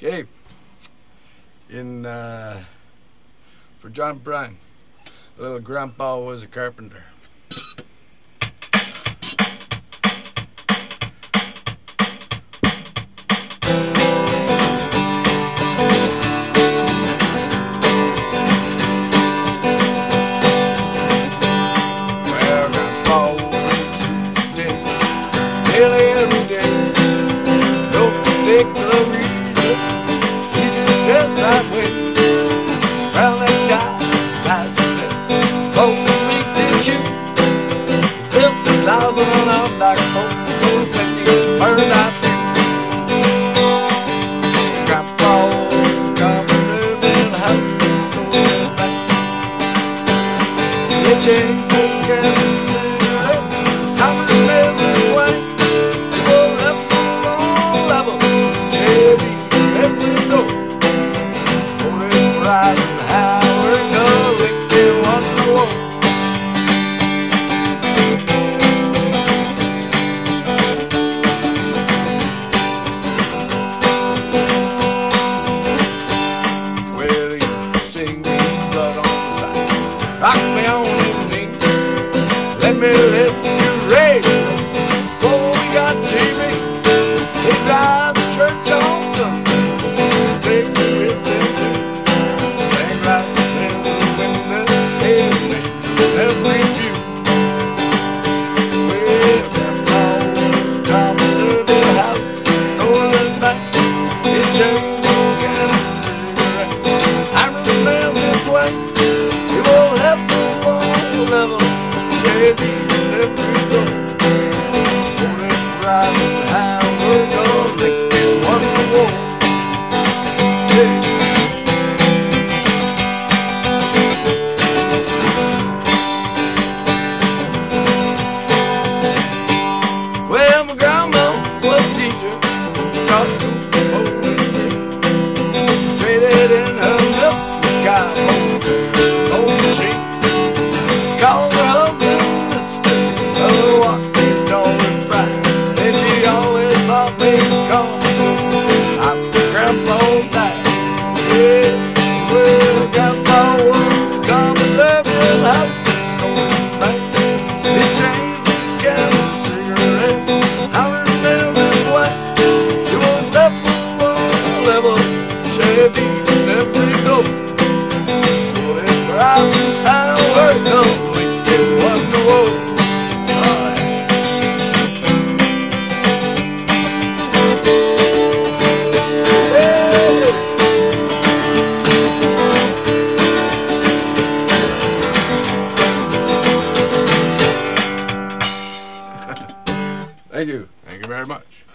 Okay. For John Prine, little grandpa was a carpenter. Well, grandpa was nearly every day. No particular reason, he just dressed that way. Well, that time, that's your best. Folks read the shoe, built the closet on our back porch, go take it, burn out there. Grandpa was a carpenter, built houses, stole it back. They changed the gas, cigarette, how many miles away? Roll up on level, heavy, every door. Rolling right and Howard, no wicked one no more. Well, he used to sing me blood on the side, rock me on the knee, let me listen to radio before we got TV. He drive to church on Sunday, take me with him too. Sang right in the window, every view. Well, grandpa was a carpenter, built houses, stole it back. He changed the gas and cigarette, I remember him way. He won't have to walk level, Chevy in every door. Rolling right and Howard, gonna make it one more. Hey. Well, my grandma was a teacher, taught school over and green. Traded in her milk, got home to her soul machine. Called her husband Mr. Oh, what he told her Prine. Then she always thought me come. I'm grandpa died. Yeah, well, grandpa was a carpenter, built houses, stole it back. He changed the gas and cigarette, I remember him wax. He was left alone, level, Chevy in every door. Rolling right and Howard, gonna make it one more. Thank you. Thank you very much.